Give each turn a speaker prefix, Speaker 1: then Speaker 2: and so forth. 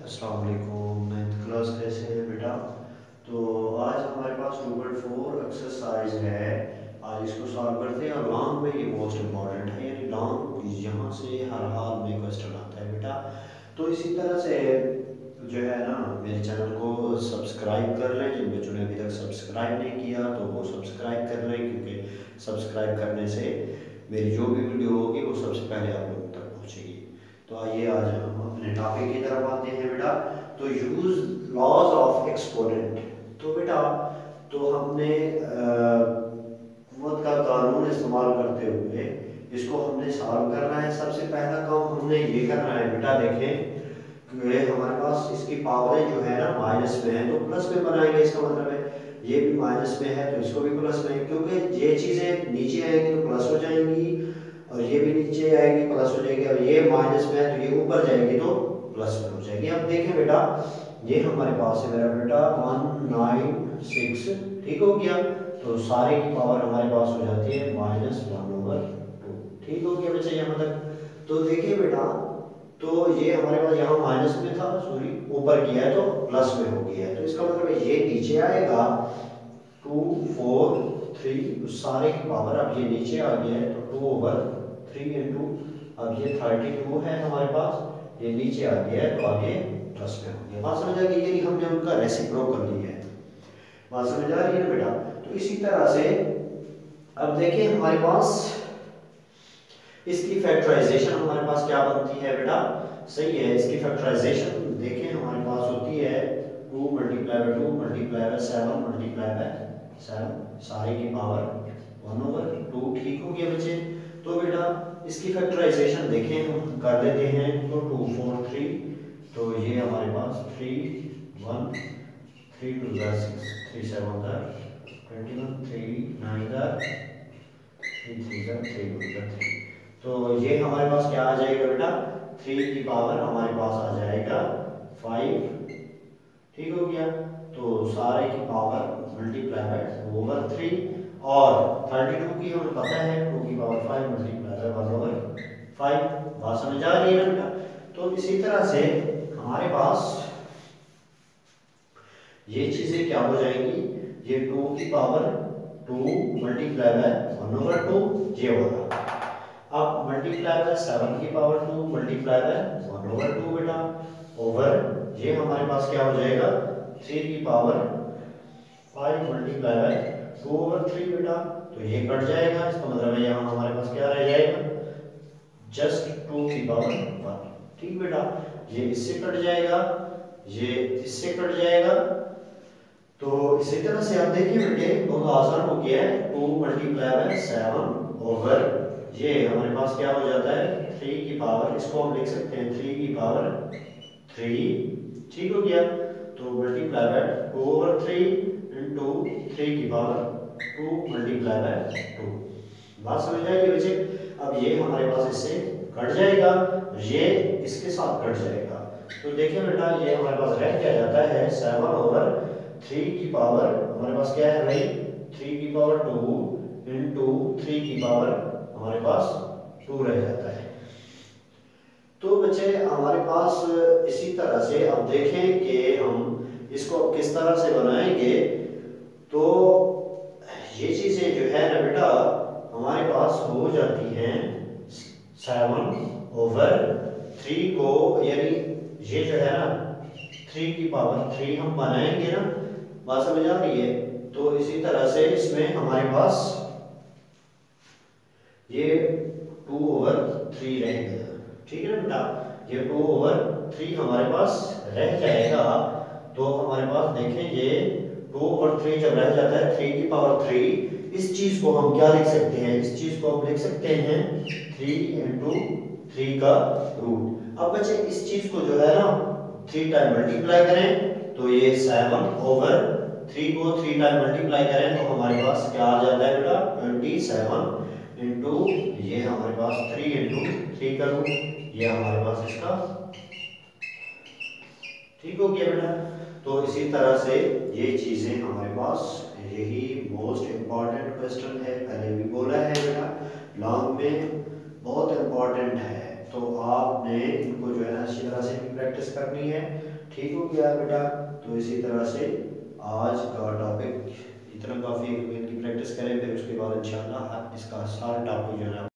Speaker 1: अस्सलाम वालेकुम। 9th class कैसे है बेटा? तो आज हमारे पास 2.4 एक्सरसाइज है। आज इसको सॉल्व करते हैं और लॉन्ग में ये मोस्ट इम्पॉर्टेंट है, यानी लॉन्ग यहाँ से हर हाल में क्वेश्चन आता है बेटा। तो इसी तरह से जो है ना, मेरे चैनल को सब्सक्राइब कर लें। जिन बच्चों ने अभी तक सब्सक्राइब नहीं किया तो वो सब्सक्राइब कर लें, क्योंकि सब्सक्राइब करने से मेरी जो भी वीडियो होगी वो सबसे पहले आप लोगों तक पहुँचेगी। तो आइए आज हम अपने टॉपिक की तरफ आते हैं बेटा। तो यूज लॉज ऑफ एक्सपोनेंट। तो बेटा तो हमने कुव्वत का कानून इस्तेमाल करते हुए इसको हमने सॉल्व करना है। सबसे पहला काम हमने ये करना है बेटा, देखें कि हमारे पास इसकी पावरें जो है ना माइनस में है, तो प्लस में बनाएंगे। इसका मतलब है ये भी माइनस में है तो इसको भी प्लस में, क्योंकि ये चीज़ें नीचे आएंगी तो प्लस हो जाएंगी और ये भी नीचे आएगी प्लस हो जाएगी, और ये माइनस में है तो ये ऊपर जाएगी तो प्लस में हो जाएगी। अब देखें बेटा, ये हमारे पास है मेरा बेटा 196, ठीक हो गया। तो सारे की पावर हमारे पास हो जाती है -1/2, ठीक हो गया बच्चा यहाँ तक। तो देखिए बेटा, तो ये हमारे पास यहाँ माइनस में था, सॉरी ऊपर किया है तो प्लस में हो गया है। तो इसका मतलब है ये नीचे आएगा 2 4 3, सारे की पावर अब ये नीचे आ गया है तो 2/3 इंटू, अब ये 32 है हमारे पास, ये नीचे आ गया है तो अब ये प्लस में हो गया। बात समझ आ गई? ये हमने उनका रेसिप्रोकल लिया है। बात समझ आ रही है ना बेटा? तो इसी तरह से अब देखिए हमारे पास इसकी फैक्टराइजेशन हमारे पास क्या बनती है बेटा? सही है, इसकी फैक्टराइजेशन देखें हमारे पास होती है 2 × 2 × 7 × 7, सारे की पावर 1/2, ठीक हो गया बच्चे। तो बेटा इसकी फैक्टराइजेशन देखें हम कर लेते हैं। तो 2 4 3, तो ये हमारे पास 3 1 3 2 6 3 7 21 3 9 3 3 3 3। तो ये हमारे पास क्या आ जाएगा बेटा? 3 की पावर हमारे पास आ जाएगा 5, ठीक हो गया। तो सारे की पावर मल्टीप्लाई बाय 2/3, और 32 की हमें पता है 2 की पावर 5 मल्टीप्लाई बाय 1/5। बात समझ आ रही है ना बेटा? तो इसी तरह से हमारे पास ये चीजें क्या हो जाएंगी, ये 2 की पावर 2 मल्टीप्लाई बाय 1/2 ये होगा। अब मल्टीप्लाई बाय 7 की पावर 2 मल्टीप्लाई बाय 1/2 बेटा, ओवर ये हमारे पास क्या हो जाएगा 3 की पावर 5 मल्टीप्लाई बाय 2/3 बेटा। तो ये कट जाएगा, इसका मतलब है यहाँ हमारे पास क्या रह जाएगा, जस्ट 2 की पावर 1, ठीक बेटा। ये इससे कट जाएगा, ये इससे कट जाएगा। तो इसी तरह से आप देखिए बेटे बहुत आसान हो गया है। 2 मल्टीप्लाई बाय 7 ओवर ये हमारे पास क्या हो जाता है 3 की पावर, इसको हम लिख सकते हैं 3 की पावर 3, ठीक हो गया। तो मल्टीप्लाई बाय 2/3 इंटू 3 की पावर 2 मल्टीप्लाई बाय 2। बात समझ आएगी बच्चे? अब ये हमारे पास इससे कट जाएगा, ये इसके साथ कट जाएगा। तो देखिए बेटा ये हमारे पास रह क्या जाता है 7/3 की पावर हमारे पास क्या है भाई 3 की पावर 2 इंटू 3 की पावर हमारे पास 2 रह जाता है। तो बच्चे हमारे पास इसी तरह से अब देखें कि हम इसको अब किस तरह से बनाएंगे। तो ये चीजें जो है ना बेटा हमारे पास हो जाती हैं 7/3 को, यानी ये जो है ना 3 की पावर 3 हम बनाएंगे ना, बात समझ आ रही है? तो इसी तरह से इसमें हमारे पास ये 2/3 रहेगा, ठीक है ना बेटा। ये 2/3 हमारे पास रह जाएगा। तो हमारे पास देखें ये 2/3 जब रह जाता है 3 की पावर 3, इस चीज को हम क्या लिख सकते हैं, इस चीज को हम लिख सकते हैं 3 इंटू 3 का रूट। अब बच्चे इस चीज को जो है ना 3 टाइम मल्टीप्लाई करें तो ये 7/3 को 3 टाइम मल्टीप्लाई करें तो हमारे पास क्या आ जाता है बेटा 27 इंटू ये हमारे पास 3 इंटू 3 का रूट, ये हमारे पास इसका, ठीक हो गया बेटा। तो इसी तरह से ये चीजें हमारे पास, यही मोस्ट इंपॉर्टेंट क्वेश्चन है, पहले भी बोला है बेटा लॉन्ग में बहुत इंपॉर्टेंट है। तो आपने इनको जो है ना अच्छी तरह से भी प्रैक्टिस करनी है। ठीक हो गया बेटा। तो इसी तरह से आज का टॉपिक इतना काफ़ी, इनकी प्रैक्टिस करें, फिर उसके बाद इंशाल्लाह इसका सारा टॉपिक जो है